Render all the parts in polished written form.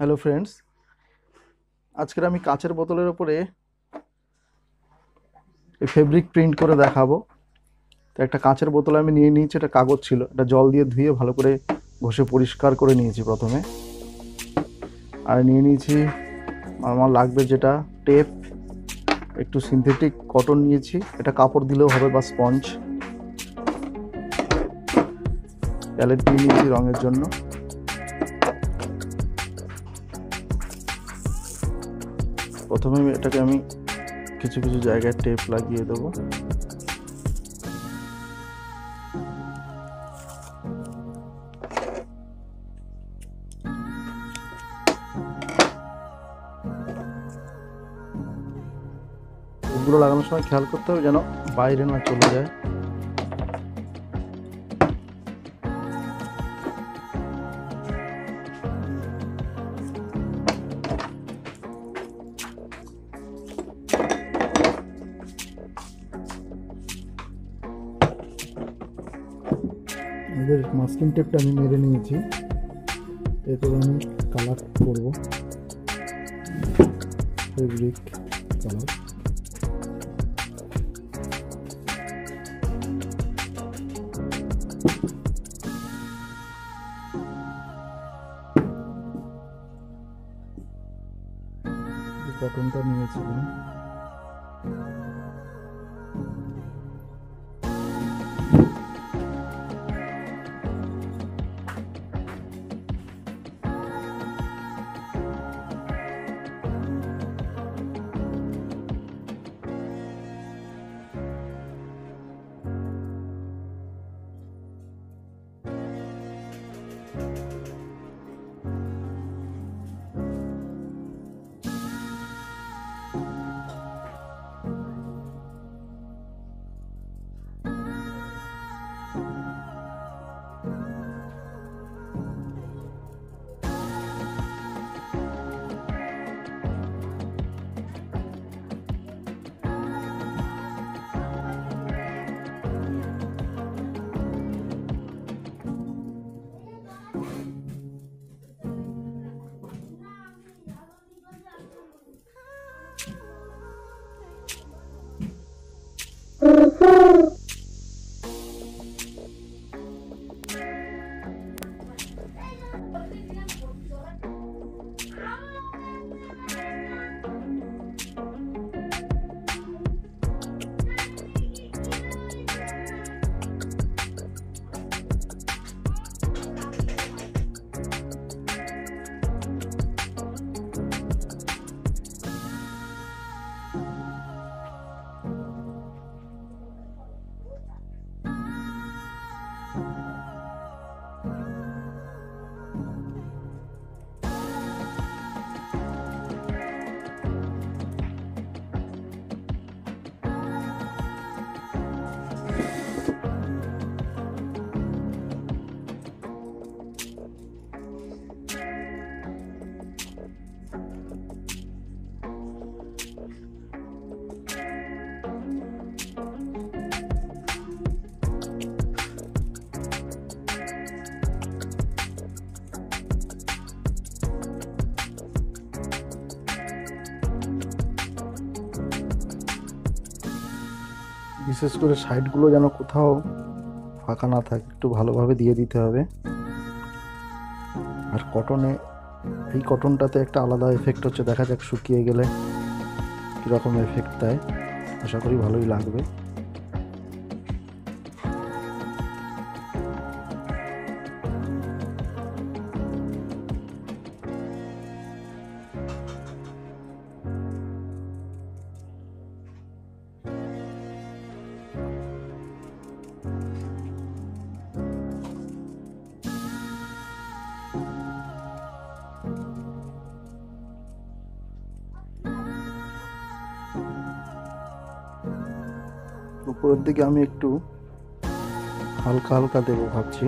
Hello friends, আজকের আমি কাচের বোতলের উপরে এই ফেব্রিক প্রিন্ট করে দেখাবো। তো একটা কাচের বোতল আমি নিয়ে নিয়েছি, এটা কাগজ ছিল, এটা জল দিয়ে ধুয়ে ভালো করে ঘষে পরিষ্কার করে নিয়েছি প্রথমে। আর নিয়ে নিয়েছি আমার লাগবে যেটা টেপ, একটু সিনথেটিক কটন নিয়েছি, এটা কাপড় দিলেও হবে বা স্পঞ্জ। প্যালেট নিয়ে নিয়েছি রঙের জন্য। প্রথমে এটাকে আমি কিছু কিছু জায়গায় টেপ লাগিয়ে দেবো। ওগুলো লাগানোর সময় খেয়াল করতে হবে যেন বাইরে না চলে যায়। এদের মাস্কিং টেপটা আমি মেরে নিয়েছি, এরপর আমি কালার করবো, ফেব্রিক কালার। কটনটা নিয়েছিলাম, বিশেষ করে সাইডগুলো যেন কোথাও ফাঁকা না থাকে, একটু ভালোভাবে দিয়ে দিতে হবে। আর কটনে, এই কটনটাতে একটা আলাদা এফেক্ট হচ্ছে, দেখা যাক শুকিয়ে গেলে কীরকম এফেক্ট দেয়। আশা করি ভালোই লাগবে। উপরের দিকে আমি একটু হালকা হালকা দেবো ভাবছি।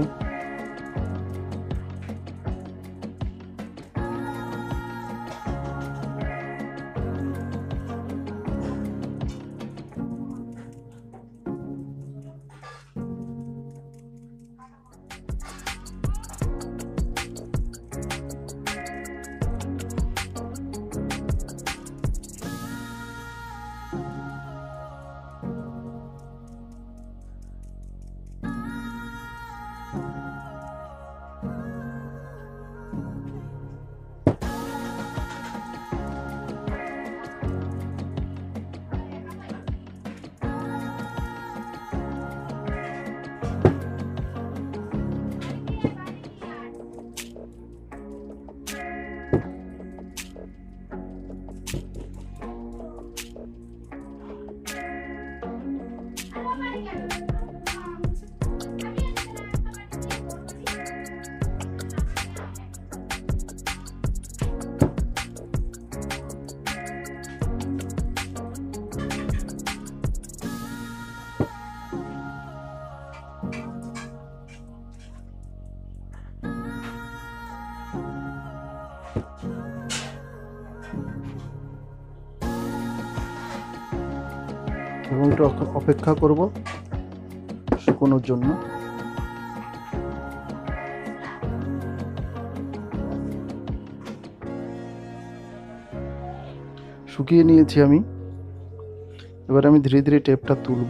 এবং একটু অপেক্ষা করব শুকোনোর জন্য। শুকিয়ে নিয়েছি আমি। এবার আমি ধীরে ধীরে টেপটা তুলব।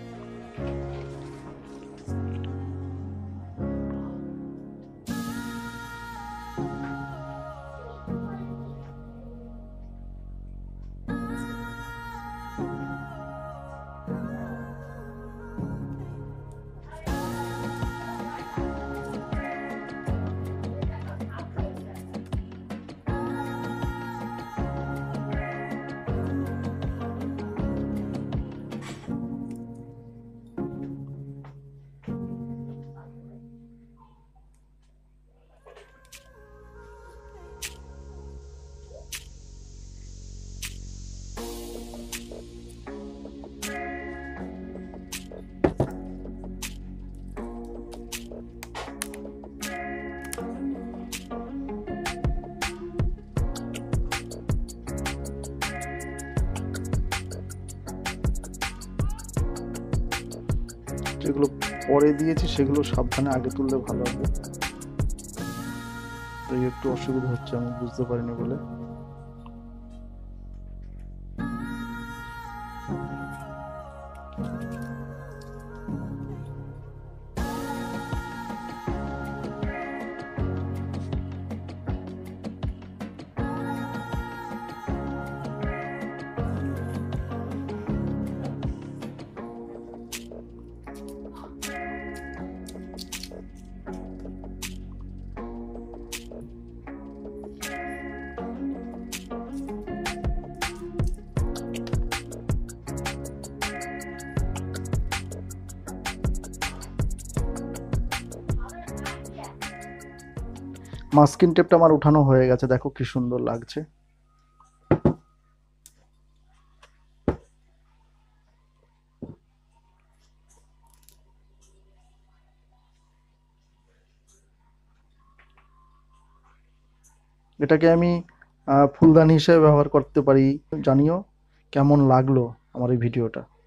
যেগুলো পরে দিয়েছি সেগুলো সাবধানে আগে তুললে ভালো হবে। এই একটু অসুবিধা হচ্ছে, আমি বুঝতে পারিনি বলে। মাস্কিং টেপটা আমার উঠানো হয়ে গেছে, দেখো কি সুন্দর লাগছে। এটাকে আমি ফুলদানি হিসেবে ব্যবহার করতে পারি। জানিও কেমন লাগলো আমার এই ভিডিওটা।